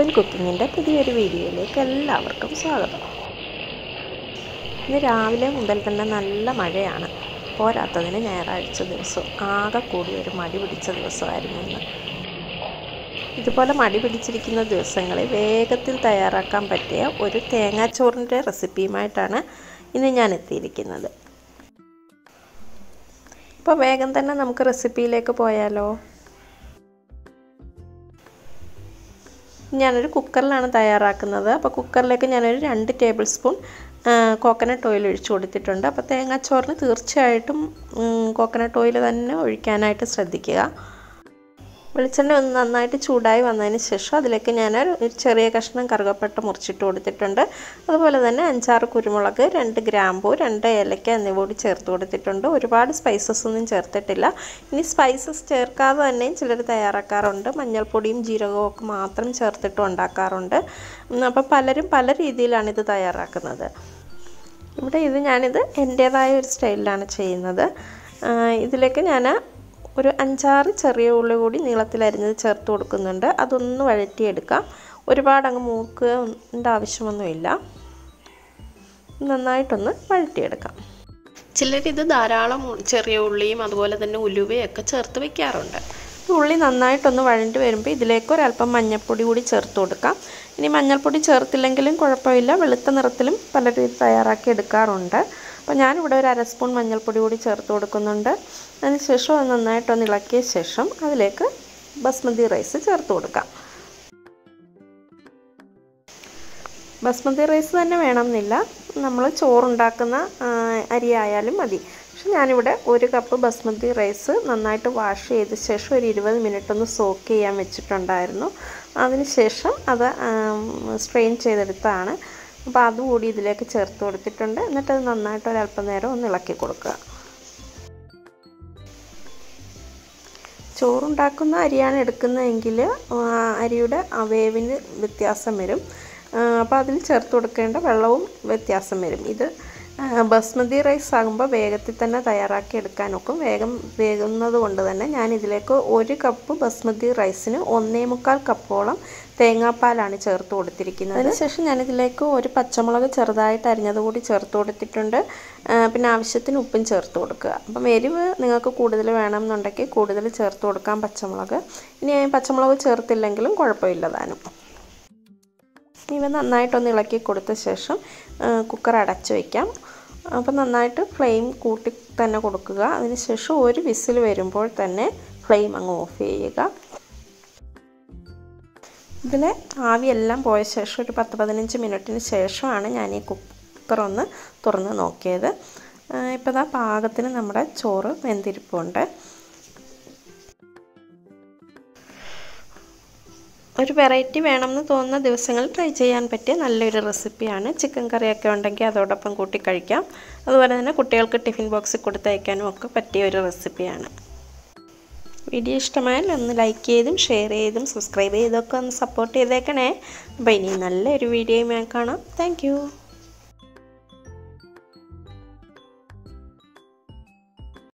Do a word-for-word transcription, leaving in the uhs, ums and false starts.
Green കുക്കിങ്ങിൻ്റെ പുതിയൊരു വീഡിയോയിലേക്ക് എല്ലാവർക്കും സ്വാഗതം. ഇന്ന് രാവിലെ മുതൽ തന്നെ നല്ല മഴയാണ്. പോരാത്തതിന് ഞായറാഴ്ച ദിവസം ആകെ കൂടി ഒരു മടി പിടിച്ച ദിവസമായിരുന്നു ഇന്ന്. ഇതുപോലെ മടി പിടിച്ചിരിക്കുന്ന ദിവസങ്ങളിൽ വേഗത്തിൽ തയ്യാറാക്കാൻ പറ്റിയ ഒരു തേങ്ങാച്ചോറിൻ്റെ റെസിപ്പിയുമായിട്ടാണ് ഇന്ന് ഞാൻ എത്തിയിരിക്കുന്നത്. ഇപ്പോൾ വേഗം തന്നെ നമുക്ക് റെസിപ്പിയിലേക്ക് പോയാലോ. ഞാനൊരു കുക്കറിലാണ് തയ്യാറാക്കുന്നത്. അപ്പോൾ കുക്കറിലേക്ക് ഞാനൊരു രണ്ട് ടേബിൾ സ്പൂൺ കോക്കനട്ട് ഓയിൽ ഒഴിച്ചു കൊടുത്തിട്ടുണ്ട്. അപ്പോൾ തേങ്ങാച്ചോറിന് തീർച്ചയായിട്ടും കോക്കനട്ട് ഓയിൽ തന്നെ ഒഴിക്കാനായിട്ട് ശ്രദ്ധിക്കുക. വെളിച്ചെണ്ണ ഒന്ന് നന്നായിട്ട് ചൂടായി വന്നതിന് ശേഷം അതിലേക്ക് ഞാൻ ഒരു ചെറിയ കഷ്ണം കറുകപ്പട്ട മുറിച്ചിട്ട് കൊടുത്തിട്ടുണ്ട്. അതുപോലെ തന്നെ അഞ്ചാറ് കുരുമുളക്, രണ്ട് ഗ്രാമ്പൂ, രണ്ട് ഏലക്ക എന്നിവ കൂടി ചേർത്ത് കൊടുത്തിട്ടുണ്ട്. ഒരുപാട് സ്പൈസസ് ഒന്നും ചേർത്തിട്ടില്ല. ഇനി സ്പൈസസ് ചേർക്കാതെ തന്നെയും ചിലർ തയ്യാറാക്കാറുണ്ട്. മഞ്ഞൾപ്പൊടിയും ജീരകവും ഒക്കെ മാത്രം ചേർത്തിട്ട് ഉണ്ടാക്കാറുണ്ട്. അപ്പോൾ പലരും പല രീതിയിലാണ് ഇത് തയ്യാറാക്കുന്നത്. ഇവിടെ ഇത് ഞാനിത് എൻ്റേതായ ഒരു സ്റ്റൈലിലാണ് ചെയ്യുന്നത്. ഇതിലേക്ക് ഞാൻ ഒരു അഞ്ചാറ് ചെറിയ ഉള്ളി കൂടി നീളത്തിലരിഞ്ഞത് ചേർത്ത് കൊടുക്കുന്നുണ്ട്. അതൊന്ന് വഴറ്റിയെടുക്കാം. ഒരുപാട് അങ്ങ് മൂക്കേണ്ട ആവശ്യമൊന്നുമില്ല. നന്നായിട്ടൊന്ന് വഴറ്റിയെടുക്കാം. ചിലരിത് ധാരാളം ചെറിയ ഉള്ളിയും അതുപോലെ തന്നെ ഉലുവയൊക്കെ ചേർത്ത് വയ്ക്കാറുണ്ട്. ഉള്ളി നന്നായിട്ടൊന്ന് വഴണ്ടി വരുമ്പോൾ ഇതിലേക്ക് ഒരല്പം മഞ്ഞൾപ്പൊടി കൂടി ചേർത്ത് കൊടുക്കാം. ഇനി മഞ്ഞൾപ്പൊടി ചേർത്തില്ലെങ്കിലും കുഴപ്പമില്ല. വെളുത്ത നിറത്തിലും പലരും തയ്യാറാക്കി എടുക്കാറുണ്ട്. അപ്പോൾ ഞാനിവിടെ ഒരു അര സ്പൂൺ മഞ്ഞൾപ്പൊടി കൂടി ചേർത്ത് കൊടുക്കുന്നുണ്ട്. അതിനുശേഷം അത് നന്നായിട്ടൊന്ന് ഇളക്കിയ ശേഷം അതിലേക്ക് ബസ്മതി റൈസ് ചേർത്ത് കൊടുക്കാം. ബസ്മതി റൈസ് തന്നെ വേണമെന്നില്ല, നമ്മൾ ചോറുണ്ടാക്കുന്ന അരി ആയാലും മതി. പക്ഷെ ഞാനിവിടെ ഒരു കപ്പ് ബസ്മതി റൈസ് നന്നായിട്ട് വാഷ് ചെയ്ത ശേഷം ഒരു ഇരുപത് മിനിറ്റ് ഒന്ന് സോക്ക് ചെയ്യാൻ വെച്ചിട്ടുണ്ടായിരുന്നു. അതിനുശേഷം അത് സ്ട്രെയിൻ ചെയ്തെടുത്താണ്. അപ്പോൾ അതുകൂടി ഇതിലേക്ക് ചേർത്ത് കൊടുത്തിട്ടുണ്ട്. എന്നിട്ടത് നന്നായിട്ട് ഒരല്പം നേരം ഒന്ന് ഇളക്കി കൊടുക്കുക. ചോറുണ്ടാക്കുന്ന അരിയാണ് എടുക്കുന്നതെങ്കിൽ അരിയുടെ വേവിന് വ്യത്യാസം വരും. അപ്പോൾ അതിൽ ചേർത്ത് കൊടുക്കേണ്ട വെള്ളവും വ്യത്യാസം വരും. ഇത് ബസ്മതി റൈസ് ആകുമ്പോൾ വേഗത്തിൽ തന്നെ തയ്യാറാക്കി എടുക്കാനൊക്കും. വേഗം വേകുന്നത് കൊണ്ട് തന്നെ ഞാൻ ഇതിലേക്ക് ഒരു കപ്പ് ബസ്മതി റൈസിന് ഒന്നേ മുക്കാൽ കപ്പോളം തേങ്ങാപ്പാലാണ് ചേർത്ത് കൊടുത്തിരിക്കുന്നത്. അതിനുശേഷം ഞാനിതിലേക്ക് ഒരു പച്ചമുളക് ചെറുതായിട്ട് അരിഞ്ഞത് കൂടി ചേർത്ത് കൊടുത്തിട്ടുണ്ട്. പിന്നെ ആവശ്യത്തിന് ഉപ്പും ചേർത്ത് കൊടുക്കുക. അപ്പം എരിവ് നിങ്ങൾക്ക് കൂടുതൽ വേണമെന്നുണ്ടെങ്കിൽ കൂടുതൽ ചേർത്ത് കൊടുക്കാം പച്ചമുളക്. ഇനി പച്ചമുളക് ചേർത്തില്ലെങ്കിലും കുഴപ്പമില്ലതാനും. ഇവ നന്നായിട്ടൊന്ന് ഇളക്കി കൊടുത്ത ശേഷം കുക്കർ അടച്ചു വയ്ക്കാം. അപ്പോൾ നന്നായിട്ട് ഫ്ലെയിം കൂട്ടി തന്നെ കൊടുക്കുക. അതിനുശേഷം ഒരു വിസിൽ വരുമ്പോൾ തന്നെ ഫ്ലെയിം അങ്ങ് ഓഫ് ചെയ്യുക. ഇതിലെ ആവിയെല്ലാം പോയ ശേഷം ഒരു പത്ത് പതിനഞ്ച് മിനിറ്റിന് ശേഷമാണ് ഞാൻ ഈ കുക്കർ ഒന്ന് തുറന്ന് നോക്കിയത്. ഇപ്പോൾ ദാ പാകത്തിന് നമ്മുടെ ചോറ് വെന്തിരിപ്പുണ്ട്. ഒരു വെറൈറ്റി വേണമെന്ന് തോന്നുന്ന ദിവസങ്ങളിൽ ട്രൈ ചെയ്യാൻ പറ്റിയ നല്ലൊരു റെസിപ്പിയാണ്. ചിക്കൻ കറിയൊക്കെ ഉണ്ടെങ്കിൽ അതോടൊപ്പം കൂട്ടി കഴിക്കാം. അതുപോലെ തന്നെ കുട്ടികൾക്ക് ടിഫിൻ ബോക്സിൽ കൊടുത്തയക്കാനും ഒക്കെ പറ്റിയ ഒരു റെസിപ്പിയാണ്. വീഡിയോ ഇഷ്ടമായാൽ ഒന്ന് ലൈക്ക് ചെയ്തും ഷെയർ ചെയ്തും സബ്സ്ക്രൈബ് ചെയ്തൊക്കെ ഒന്ന് സപ്പോർട്ട് ചെയ്തേക്കണേ. അപ്പോൾ ഇനി നല്ലൊരു വീഡിയോയുമായി കാണാം. താങ്ക്